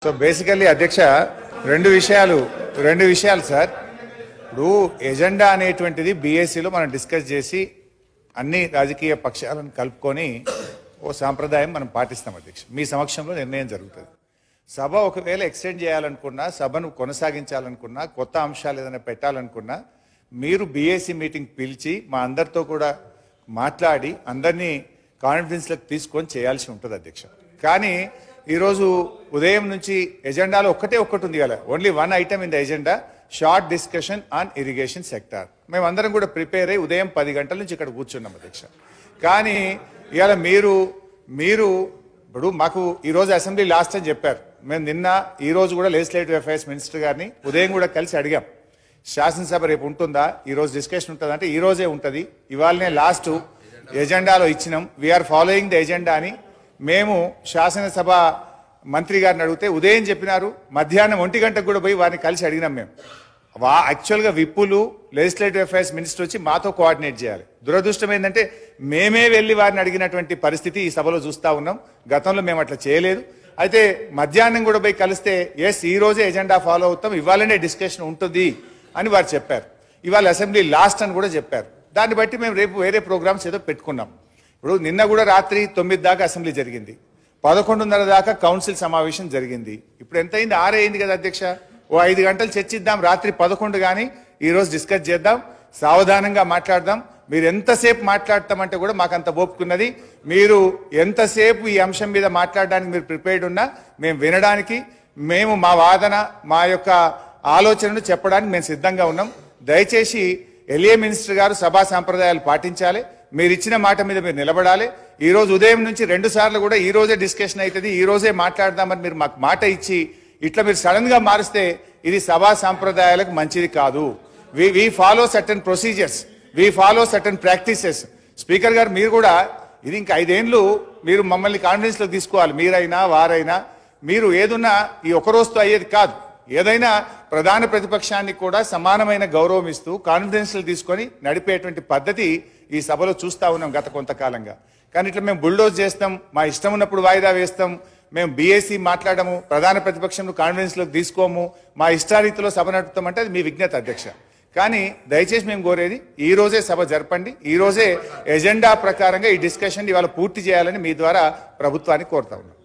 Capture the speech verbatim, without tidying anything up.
So basically అధ్యక్ష రెండు విషయాలు రెండు విషయాలు సార్. ఇప్పుడు ఎజెండా అనేటువంటిది బీఎస్సీలో మనం డిస్కస్ చేసి అన్ని రాజకీయ పక్షాలను కలుపుకొని ఓ సాంప్రదాయం మనం పాటిస్తాం అధ్యక్ష. మీ సమక్షంలో నిర్ణయం జరుగుతుంది. సభ ఒకవేళ ఎక్స్టెండ్ చేయాలనుకున్నా, సభను కొనసాగించాలనుకున్నా, కొత్త అంశాలు ఏదైనా పెట్టాలనుకున్నా మీరు బీఎస్సీ మీటింగ్ పిలిచి మా అందరితో కూడా మాట్లాడి అందరినీ కాన్ఫిడెన్స్లకు తీసుకొని చేయాల్సి ఉంటుంది అధ్యక్ష. కానీ ఈరోజు ఉదయం నుంచి ఎజెండాలో ఒక్కటే ఒక్కటి ఉంది కదా, only one item in the agenda, short discussion on irrigation sector. మేమందరం కూడా ప్రిపేర్ అయ్యి ఉదయం పది గంటల నుంచి ఇక్కడ కూర్చున్నాం అధ్యక్ష. కానీ ఇవాళ మీరు మీరు ఇప్పుడు మాకు ఈరోజు అసెంబ్లీ లాస్ట్ అని చెప్పారు. మేము నిన్న ఈరోజు కూడా లెజిస్లేటివ్ అఫైర్స్ మినిస్టర్ గారిని ఉదయం కూడా కలిసి అడిగాం, శాసనసభ రేపు ఉంటుందా, ఈరోజు డిస్కషన్ ఉంటుందా అంటే ఈరోజే ఉంటుంది, ఇవాళనే లాస్ట్ ఎజెండాలో ఇచ్చినాం, వీఆర్ ఫాలోయింగ్ ద ఎజెండా అని మేము శాసనసభ మంత్రి గారిని అడిగితే ఉదయం చెప్పినారు. మధ్యాహ్నం ఒంటి గంటకు కూడా పోయి వారిని కలిసి అడిగినాం. మేము వా యాక్చువల్గా విప్పులు లెజిస్లేటివ్ అఫైర్స్ మినిస్టర్ వచ్చి మాతో కోఆర్డినేట్ చేయాలి. దురదృష్టం ఏంటంటే మేమే వెళ్ళి వారిని అడిగినటువంటి పరిస్థితి ఈ సభలో చూస్తూ ఉన్నాం. గతంలో మేము అట్లా చేయలేదు. అయితే మధ్యాహ్నం కూడా పోయి కలిస్తే ఎస్ ఈ రోజే ఎజెండా ఫాలో అవుతాం, ఇవాళనే డిస్కషన్ ఉంటుంది అని వారు చెప్పారు. ఇవాళ అసెంబ్లీ లాస్ట్ అని కూడా చెప్పారు. దాన్ని బట్టి మేము రేపు వేరే ప్రోగ్రామ్స్ ఏదో పెట్టుకున్నాం. ఇప్పుడు నిన్న కూడా రాత్రి తొమ్మిది దాకా అసెంబ్లీ జరిగింది, పదకొండున్నర దాకా కౌన్సిల్ సమావేశం జరిగింది. ఇప్పుడు ఎంత అయింది? ఆరే అయింది కదా అధ్యక్ష. ఓ ఐదు గంటలు చర్చిద్దాం, రాత్రి పదకొండు కానీ ఈరోజు డిస్కస్ చేద్దాం, సావధానంగా మాట్లాడదాం. మీరు ఎంతసేపు మాట్లాడతామంటే కూడా మాకు అంత ఓపుకున్నది. మీరు ఎంతసేపు ఈ అంశం మీద మాట్లాడడానికి మీరు ప్రిపేర్డ్ ఉన్నా మేము వినడానికి, మేము మా వాదన మా యొక్క ఆలోచనను చెప్పడానికి మేము సిద్ధంగా ఉన్నాం. దయచేసి ఎల్ఏ మినిస్టర్ గారు సభా సాంప్రదాయాలు పాటించాలి, మీరు ఇచ్చిన మాట మీద మీరు నిలబడాలి. ఈ రోజు ఉదయం నుంచి రెండు సార్లు కూడా ఈ రోజే డిస్కషన్ అవుతుంది, ఈ రోజే మాట్లాడదామని మీరు మాకు మాట ఇచ్చి ఇట్లా మీరు సడన్ గా మారిస్తే ఇది సభా సాంప్రదాయాలకు మంచిది కాదు. We we follow certain procedures, we follow certain practices. Speaker గారు మీరు కూడా ఇది ఇంకా ఐదేళ్లు మీరు మమ్మల్ని కాన్ఫిడెన్స్ లో తీసుకోవాలి. మీరైనా వారైనా మీరు ఏదున్నా ఈ ఒక రోజుతో అయ్యేది కాదు. ఏదైనా ప్రధాన ప్రతిపక్షానికి కూడా సమానమైన గౌరవం ఇస్తూ కాన్ఫిడెన్స్ తీసుకొని నడిపేటువంటి పద్ధతి ఈ సభలో చూస్తా ఉన్నాం గత కొంతకాలంగా. కానీ ఇట్లా మేము బుల్డోజ్ చేస్తాం, మా ఇష్టం ఉన్నప్పుడు వాయిదా వేస్తాం, మేము బీఏసీ మాట్లాడము, ప్రధాన ప్రతిపక్షం కాన్ఫిడెన్స్ లోకి తీసుకోము, మా ఇష్టారీతిలో సభ నడుపుతామంటే అది మీ విజ్ఞత అధ్యక్ష. కానీ దయచేసి మేము కోరేది ఈ రోజే సభ జరపండి, ఈ రోజే ఎజెండా ప్రకారంగా ఈ డిస్కషన్ ఇవాళ పూర్తి చేయాలని మీ ద్వారా ప్రభుత్వాన్ని కోరుతా ఉన్నాం.